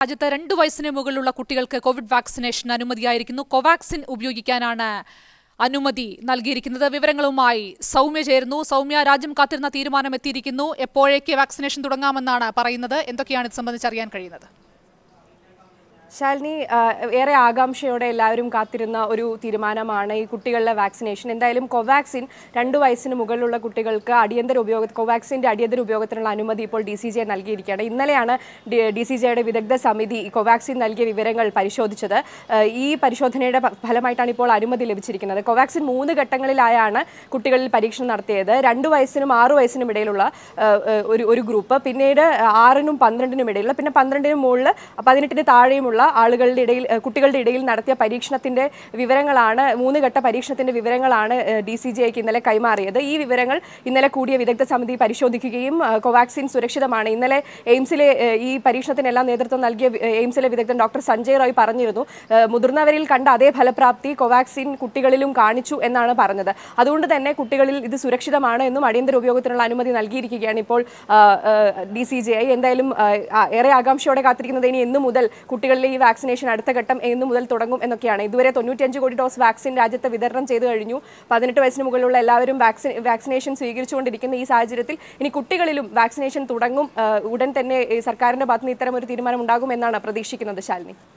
രാജ്യത്ത് 2 വയസ്സിന് മുകളിലുള്ള കുട്ടികൾക്ക് കോവിഡ് വാക്സിനേഷൻ അനുമതിയായിരിക്കുന്നു. കോവാക്സിൻ ഉപയോഗിക്കാനാണ് അനുമതി നൽകിയിരിക്കുന്നത്. വിവരങ്ങളുമായി സൗമ്യ ചേരുന്നു. സൗമ്യ, രാജ്യം കാത്തിരുന്ന തീരുമാനം എത്തിയിരിക്കുന്നു. എപ്പോഴേക്ക് വാക്സിനേഷൻ തുടങ്ങാമെന്നാണ് പറയുന്നത്? എന്തൊക്കെയാണ് ഇത് സംബന്ധിച്ച് അറിയാൻ കഴിയുന്നത്? ശാലിനി, ഏറെ ആകാംക്ഷയോടെ എല്ലാവരും കാത്തിരുന്ന ഒരു തീരുമാനമാണ് ഈ കുട്ടികളുടെ വാക്സിനേഷൻ. എന്തായാലും കോവാക്സിൻ 2 വയസ്സിന് മുകളിലുള്ള കുട്ടികൾക്ക് കോവാക്സിൻ്റെ അടിയന്തര ഉപയോഗത്തിനുള്ള അനുമതി ഇപ്പോൾ DCGI നൽകിയിരിക്കുകയാണ്. ഇന്നലെയാണ് DCGIയുടെ വിദഗ്ധ സമിതി കോവാക്സിൻ നൽകിയ വിവരങ്ങൾ പരിശോധിച്ചത്. ഈ പരിശോധനയുടെ ഫലമായിട്ടാണ് ഇപ്പോൾ അനുമതി ലഭിച്ചിരിക്കുന്നത്. കോവാക്സിൻ 3 ഘട്ടങ്ങളിലായാണ് കുട്ടികളിൽ പരീക്ഷണം നടത്തിയത്. 2 വയസ്സിനും 6 വയസ്സിനും ഇടയിലുള്ള ഒരു ഗ്രൂപ്പ്, പിന്നീട് 6-നും 12-നും ഇടയിലുള്ള, പിന്നെ 12-ന് മുകളിൽ 18-ന് താഴെയുമുള്ള കുട്ടികളുടെ ഇടയിൽ നടത്തിയ പരീക്ഷണത്തിന്റെ വിവരങ്ങളാണ്, 3 ഘട്ട പരീക്ഷണത്തിന്റെ വിവരങ്ങളാണ് DCGIക്ക് ഇന്നലെ കൈമാറിയത്. ഈ വിവരങ്ങൾ ഇന്നലെ കൂടിയ വിദഗ്ധ സമിതി പരിശോധിക്കുകയും കോവാക്സിൻ സുരക്ഷിതമാണ്. ഇന്നലെ എയിംസിലെ ഈ പരീക്ഷണത്തിനെല്ലാം നേതൃത്വം നൽകിയ എയിംസിലെ വിദഗ്ധൻ ഡോക്ടർ സഞ്ജയ് റോയ് പറഞ്ഞിരുന്നു, മുതിർന്നവരിൽ കണ്ട അതേ ഫലപ്രാപ്തി കോവാക്സിൻ കുട്ടികളിലും കാണിച്ചു എന്നാണ് പറഞ്ഞത്. അതുകൊണ്ട് തന്നെ കുട്ടികളിൽ ഇത് സുരക്ഷിതമാണ് എന്നും അടിയന്തര ഉപയോഗത്തിനുള്ള അനുമതി നൽകിയിരിക്കുകയാണ് ഇപ്പോൾ DCGI. എന്തായാലും ഏറെ ആകാംക്ഷയോടെ കാത്തിരിക്കുന്നത് ഇനി എന്നു മുതൽ കുട്ടികളിലെ ഈ വാക്സിനേഷൻ അടുത്ത ഘട്ടം എന്നു മുതൽ തുടങ്ങും എന്നൊക്കെയാണ്. ഇതുവരെ 95 കോടി ഡോസ് വാക്സിൻ രാജ്യത്ത് വിതരണം ചെയ്തു കഴിഞ്ഞു. 18 വയസ്സിന് മുകളിലുള്ള എല്ലാവരും വാക്സിനേഷൻ സ്വീകരിച്ചുകൊണ്ടിരിക്കുന്ന ഈ സാഹചര്യത്തിൽ ഇനി കുട്ടികളിലും വാക്സിനേഷൻ തുടങ്ങും. ഉടൻ തന്നെ സർക്കാരിന്റെ ഭാഗത്തുനിന്ന് ഇത്തരം ഒരു തീരുമാനം ഉണ്ടാകും എന്നാണ് പ്രതീക്ഷിക്കുന്നത്. ശാലിനി.